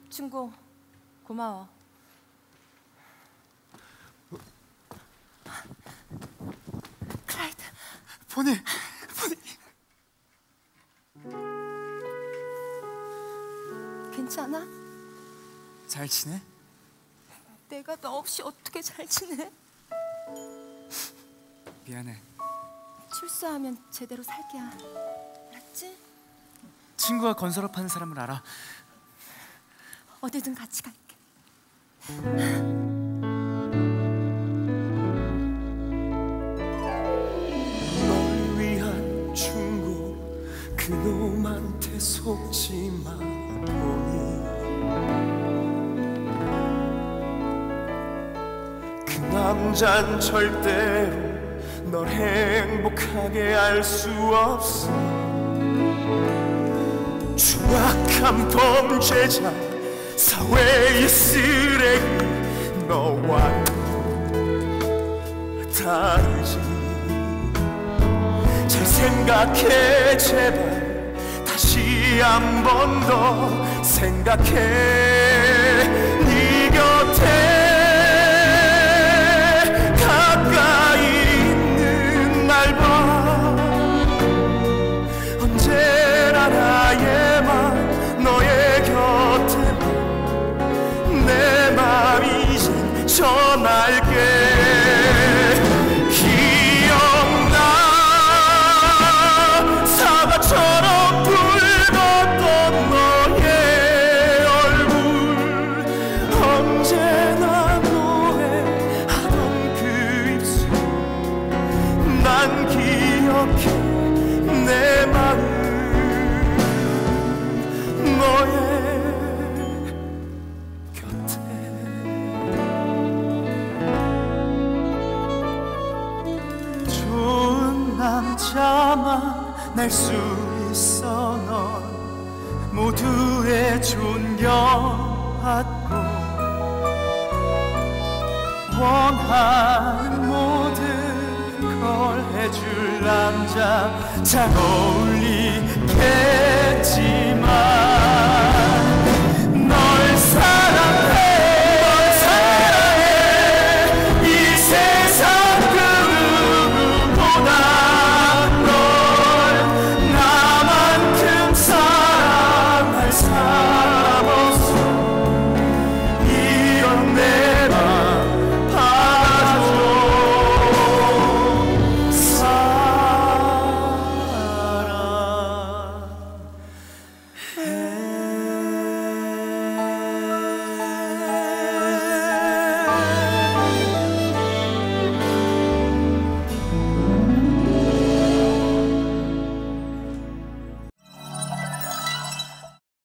친구 고마워. 클라이드. 보니. 괜찮아? 잘 지내? 내가 너 없이 어떻게 잘 지내? 미안해. 출소하면 제대로 살게야. 알았지? 친구가 건설업하는 사람을 알아. 어디든 같이 갈게. 널 위한 충고 그놈한테 속지 마 보니 그 남잔 절대로 널 행복하게 할 수 없어. 추악한 범죄자 사회의 쓰레기 너와 다르지. 잘 생각해 제발 다시 한 번 더 생각해. 네 곁에 가까이 있는 날 봐. 언제나 나의 맘 너의 곁에 내 맘 이젠 전할게. 기억나 사과처럼 붉었던 너의 얼굴. 언제나 노래하던 그 입술 난 기억해. 내 마음 너의 남자만 날 수 있어. 넌 모두의 존경받고 원하는 모든 걸 해줄 남자. 잘 어울리